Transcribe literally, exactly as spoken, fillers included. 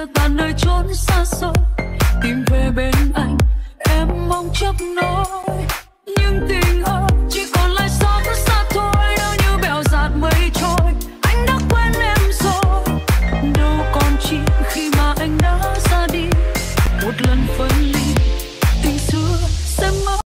chia tan nơi chốn xa xôi, tìm về bên anh em mong chấp nối. Nhưng tình ơi